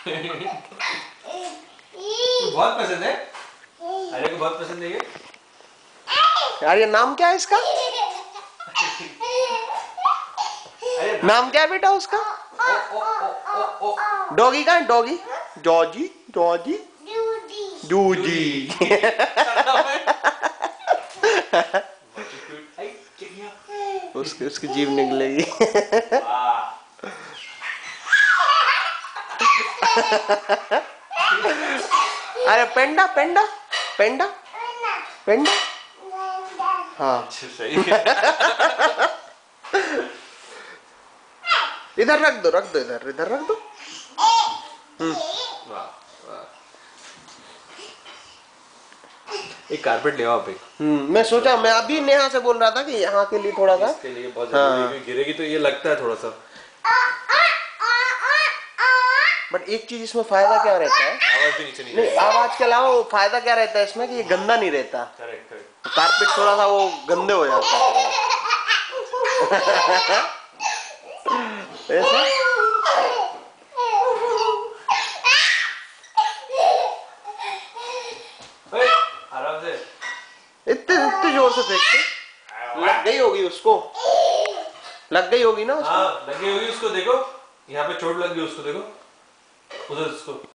बहुत पसंद है, अरे को बहुत पसंद है ये। यार ये नाम क्या है इसका? नाम क्या है बेटा उसका? डॉगी का है? डॉगी जॉर्जी, जॉर्जी, जूजी। उसकी जीभ निकलेगी। अरे पेंडा, पेंडा, पेंडा, पेंडा। हाँ सही है। इधर रख दो, रख दो, इधर इधर रख दो। एक कारपेट ले आओ आप एक। मैं सोचा, मैं अभी नेहा से बोल रहा था कि यहाँ के लिए थोड़ा सा, इसके लिए बहुत जरूरी है, क्योंकि गिरेगी तो ये लगता है थोड़ा सा। बट एक चीज इसमें फायदा क्या रहता है, आवाज भी नीचे नहीं आवाज के अलावा वो फायदा क्या रहता है इसमें कि ये गंदा नहीं रहता। Correct correct. कारपेट थोड़ा सा वो गंदे हो जाता है। ऐसा आराम से, इतने इतने जोर से फेंकते, लग गई होगी उसको, लग गई होगी ना उसको। हाँ लगी होगी उसको, देखो यहाँ पे चोट लग गई उसको, देखो उधर उसको।